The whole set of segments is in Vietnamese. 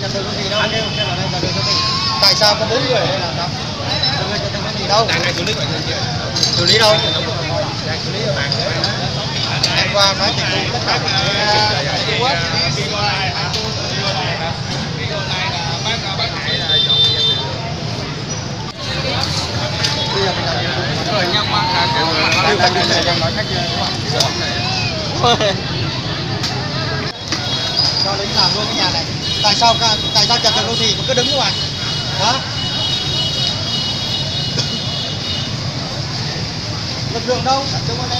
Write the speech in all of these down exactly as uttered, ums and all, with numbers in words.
chặn đường cái gì đâu. Tại sao có bốn người ở đây là sao? Mọi người chặn đường cái gì đâu? Xử lý xử lý đâu? Xử lý ở em qua nói tịch thu tất cả bây giờ mình làm nhiệm vụ rồi nhắc mắt là kiểu mà điều hành để nói khách cho lính làm luôn cái nhà này. Tại sao tại sao chặt đường đô thị mà cứ đứng như vậy? Hả? Lực lượng đâu? Chúng ở đây.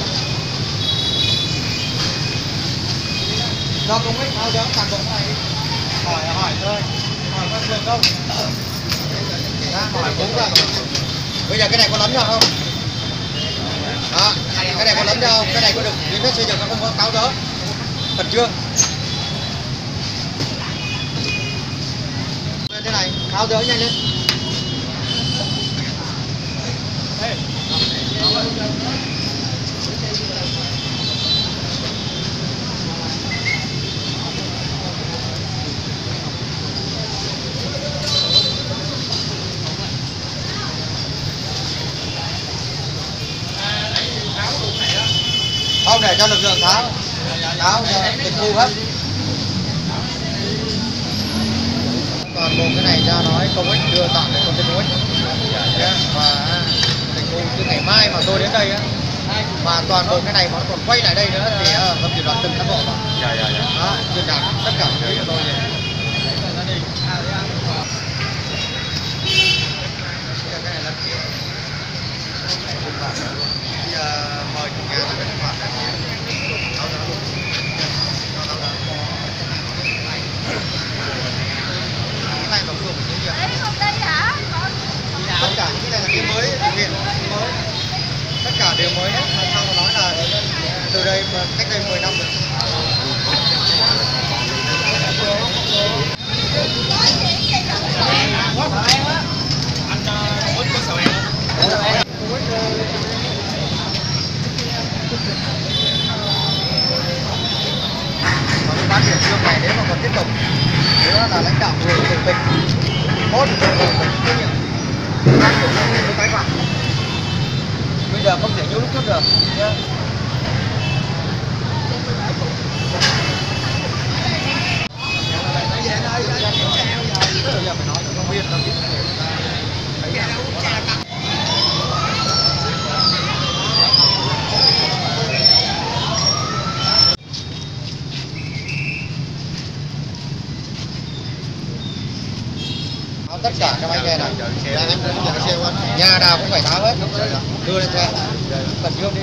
Do công ích thao dỡ toàn bộ này đi. Hỏi hỏi thôi. Hỏi có lực lượng đâu? Đó, hỏi đúng rồi. Bây giờ cái này có lấn vào không? Đó, cái này có lấn vào không? Cái này có được giấy phép xây dựng không có tháo dỡ? Thật chưa? Thế này, tháo dỡ nhanh lên. Không để cho lực lượng tháo, tháo tịch thu hết. Toàn bộ cái này ra nói công ích đưa tặng để công ty công ích và tịch thu từ ngày mai mà tôi đến đây á, mà toàn bộ cái này mà nó còn quay lại đây nữa thì không chỉ là từng cán bộ mà. Dạ dạ dạ. Đó, truyền đạt tất cả cái của tôi này. Bây giờ mời chủ nhà là cái khoản này. Cái này vào phường cái gì ạ? Không đây hả? Tất cả những cái này là cái mới thực hiện mới. Tất cả đều mới hết. Mà sao mà nói là từ đây mà cách đây mười năm rồi. Còn cái bán điểm trường này nếu mà còn tiếp tục nếu là lãnh đạo người của tỉnh tốt thì rồi mình trách nhiệm bán điểm này với tái phạm. Bây giờ không thể như lúc trước được nhé. Bây giờ phải nói cho viên là biết tất cả các bánh xe này nhà nào cũng phải tháo hết, đưa lên xe cần trước đi,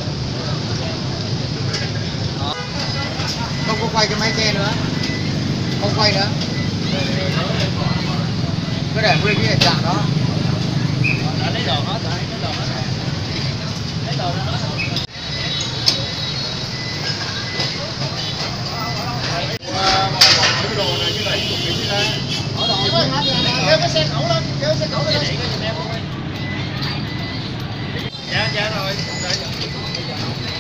không có quay cái máy xe nữa, không quay nữa, cứ để nguyên cái trạng đó. Lấy đồ hết rồi, lấy đồ hết rồi, lấy đồ hết. Cái đồ này như này, chụp như thế. Kéo cái xe cẩu lên, kéo cái xe cẩu lên. Dạ, dạ rồi.